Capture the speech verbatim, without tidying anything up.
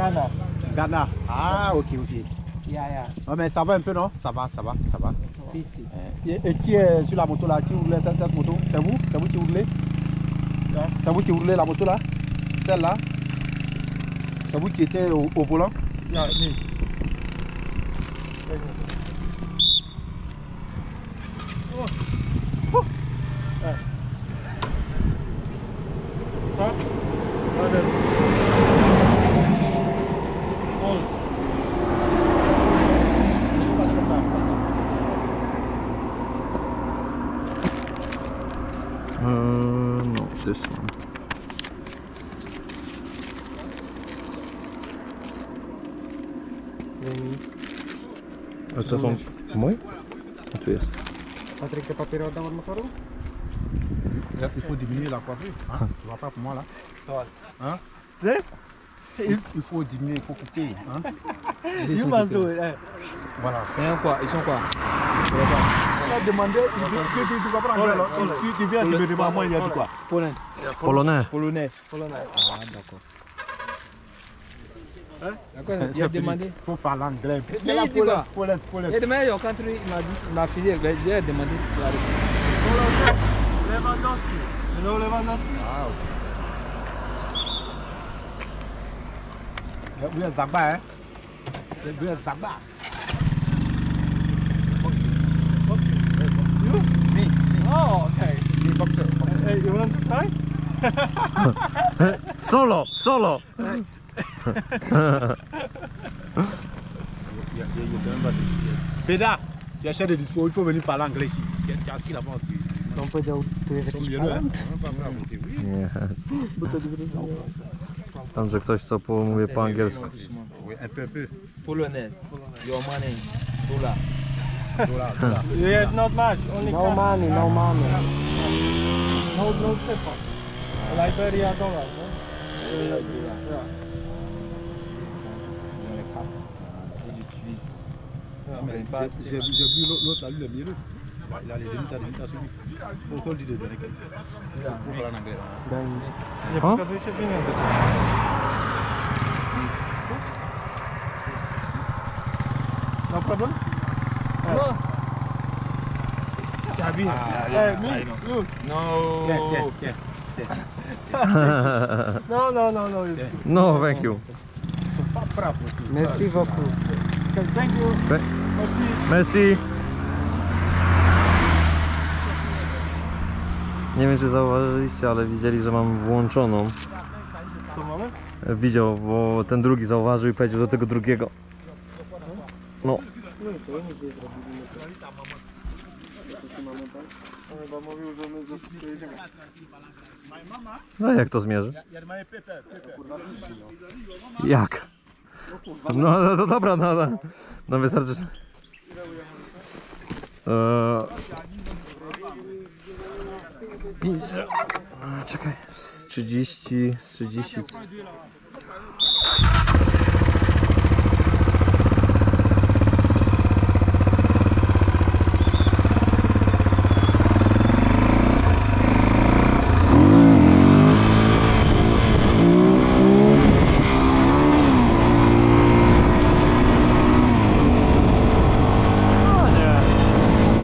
Ghana. Ghana. Ah, ok, ok. Yeah, yeah. Oh, mais ça va un peu, non? Ça va, ça va, ça va. Si, si. Et, et qui est sur la moto là? Qui roulait cette, cette moto? C'est vous? C'est vous qui roulez? Yeah. C'est vous qui roulez la moto là? Celle-là? C'est vous qui étiez au, au volant? Yeah, me. Oh. Oh. Yeah. Ça? What is? Hold. Uh, no, this one. A to są moje? A tu jest. Patryk, papier oddam od motoru? Il faut diminuer la coiffure. Hein? Tu vois pas pour moi là? Hein? Il, il faut diminuer, il faut couper. Hein? You must do it. Eh. Voilà. C'est quoi? Ils sont quoi? On a demandé, tu, tu, tu comprends anglais, tu, tu viens, tu me demandes, moi il y a dit quoi? Polonais. Polonais. Polonais. Polonais. Ah, d'accord. D'accord, il a demandé. Il faut parler anglais. Mais il dit quoi? Polonais, Polonais. Il a demandé au country, il m'a dit, il m'a filé, j'ai demandé. Lewandowski. You know Lewandowski? Ah, ok. Vous êtes Zagba, hein? Vous êtes Zagba. You? Me. Oh, okay. Me boxer. Hey, you want to try? Solo, solo. Il y a, il y a, il y a même pas de... Péda, tu achètes des discours, il faut venir parler anglais ici. Tu es assis là-bas, tu... On powiedział, tu jest jakiś talent? Nie. Tam, że ktoś co mówi po angielsku. Oui, un peu, un peu. Polonais. Your money. Dollar. Dollar, dollar. You have not much, only no cash. money, no money. No, no cepa. Liberia dollar, no? Liberia. Yeah. J'ai vu l'autre là, lui le mielleux. Il a les demi-tas, demi-tas sur lui. Pourquoi on dit de donner quelqu'un? Pour parler en anglais. Nie pokazujcie pieniędzy. No problem? No. Chabi. Hey, me, look. No. Tiens, tiens, tiens. No, no, no, no. It's good. No, thank you. Ils sont pas braves. Merci beaucoup. Okay, thank you. Be Merci. Messi. Nie wiem czy zauważyliście, ale widzieli, że mam włączoną. Co mamy? Widział, bo ten drugi zauważył i powiedział do tego drugiego. No. No to nic nie zrobimy. On chyba mówił, że my dojedziemy. No jak to zmierzy? Jak? No, no to dobra, no, no, no wystarczy. Eee, pięć, czekaj, z trzydzieści, z trzydzieści.